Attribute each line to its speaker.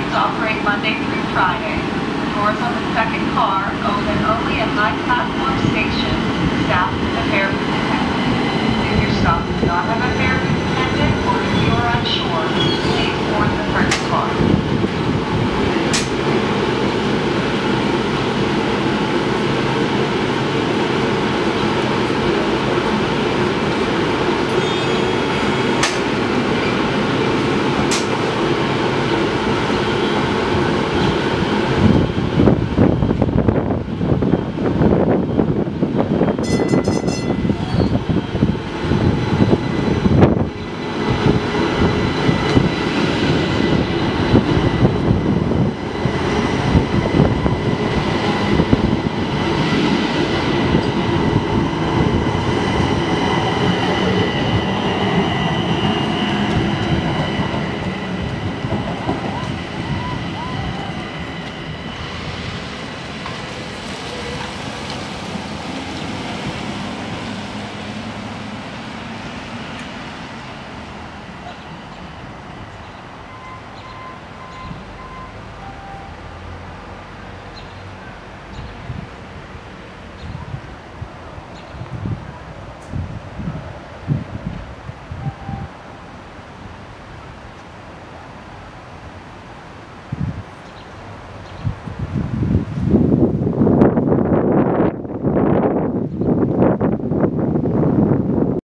Speaker 1: trains operate Monday through Friday. Doors on the second car open only at high platform stations. Staff is prepared for the Junior stop does not have